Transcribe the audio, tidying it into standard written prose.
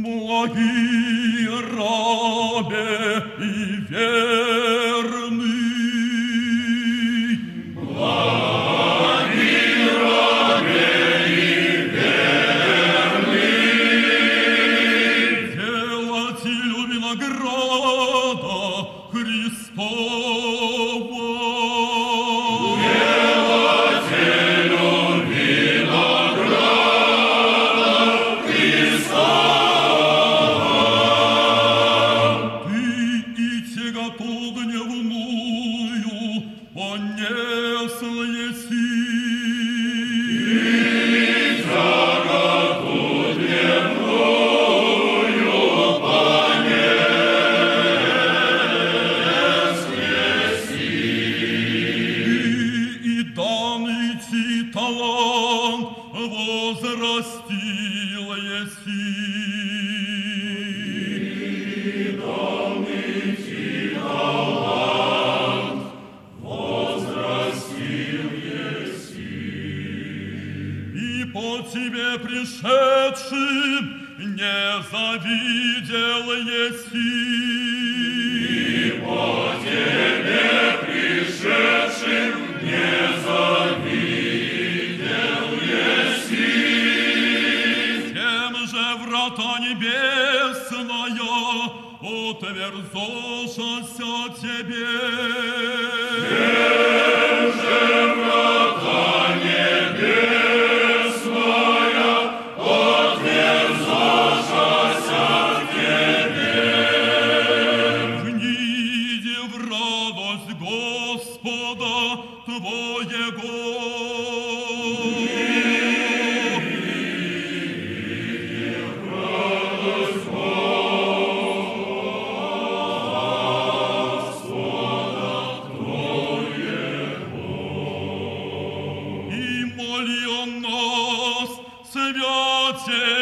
Благие рабе и верный, благие рабе и верный, делателю винограда Христова. Делателю винограда Христова. Ты и тяготу гневную понес еси. Талант возрастил еси. Данный талант возрастил еси. И по тебе пришедшим не завидел еси. И по тебе пришедшим не завидел еси. Тем же врата небесная отверзошася тебе. Тем же врата небесная отверзошася тебе. Вниди в радость Господа Твоего. Святей